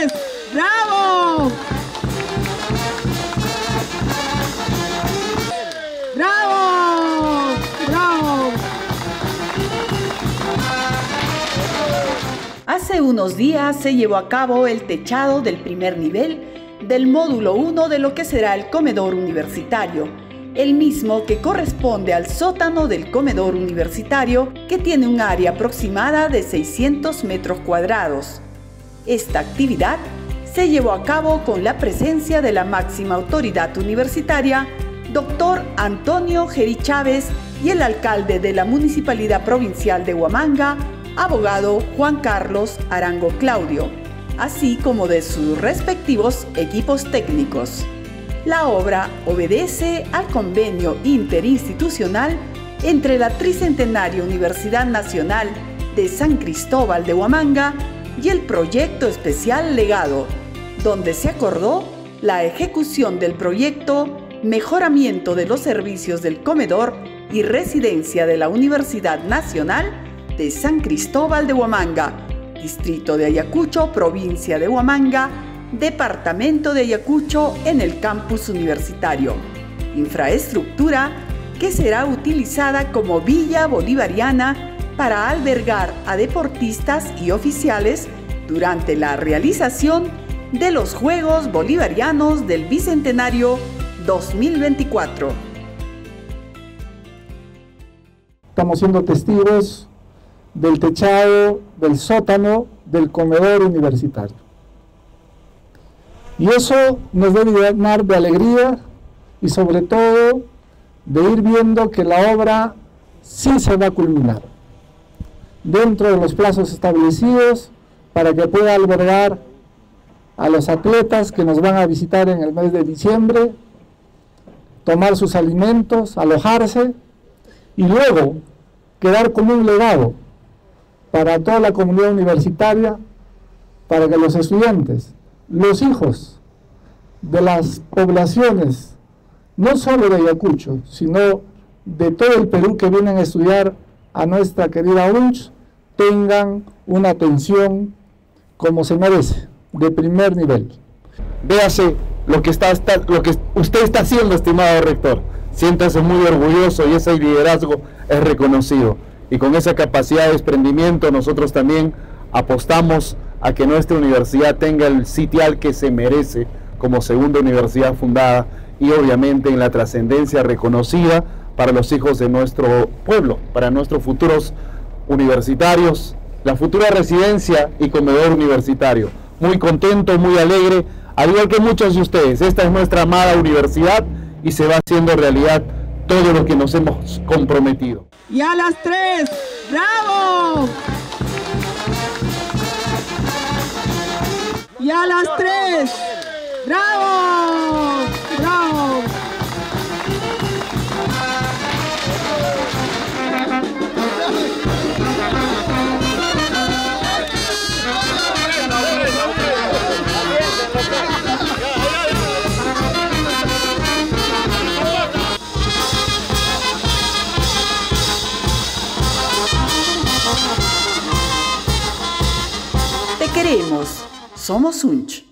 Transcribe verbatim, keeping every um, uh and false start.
tres, ¡bravo! ¡Bravo! ¡Bravo! Hace unos días se llevó a cabo el techado del primer nivel del módulo uno de lo que será el comedor universitario, el mismo que corresponde al sótano del comedor universitario, que tiene un área aproximada de seiscientos metros cuadrados. Esta actividad se llevó a cabo con la presencia de la máxima autoridad universitaria, doctor Antonio Geri Chávez, y el alcalde de la Municipalidad Provincial de Huamanga, abogado Juan Carlos Arango Claudio, así como de sus respectivos equipos técnicos. La obra obedece al convenio interinstitucional entre la Tricentenaria Universidad Nacional de San Cristóbal de Huamanga y el Proyecto Especial Legado, donde se acordó la ejecución del proyecto Mejoramiento de los servicios del comedor y residencia de la Universidad Nacional de San Cristóbal de Huamanga, Distrito de Ayacucho, Provincia de Huamanga, Departamento de Ayacucho, en el campus universitario. Infraestructura que será utilizada como villa bolivariana para albergar a deportistas y oficiales durante la realización de los Juegos Bolivarianos del Bicentenario dos mil veinticuatro. Estamos siendo testigos del techado, del sótano, del comedor universitario. Y eso nos debe llenar de alegría y sobre todo de ir viendo que la obra sí se va a culminar dentro de los plazos establecidos para que pueda albergar a los atletas que nos van a visitar en el mes de diciembre, tomar sus alimentos, alojarse y luego quedar como un legado para toda la comunidad universitaria, para que los estudiantes, los hijos de las poblaciones, no solo de Ayacucho, sino de todo el Perú que vienen a estudiar a nuestra querida U N C H, tengan una atención como se merece, de primer nivel. Véase lo que, está, está, lo que usted está haciendo, estimado rector. Siéntase muy orgulloso y ese liderazgo es reconocido. Y con esa capacidad de desprendimiento nosotros también apostamos a que nuestra universidad tenga el sitial que se merece como segunda universidad fundada y obviamente en la trascendencia reconocida para los hijos de nuestro pueblo, para nuestros futuros universitarios, la futura residencia y comedor universitario. Muy contento, muy alegre, al igual que muchos de ustedes. Esta es nuestra amada universidad y se va haciendo realidad todo lo que nos hemos comprometido. Y a las tres, ¡bravo! Y a las tres, ¡bravo! ¡Bravo! Te queremos. Somos U N C H.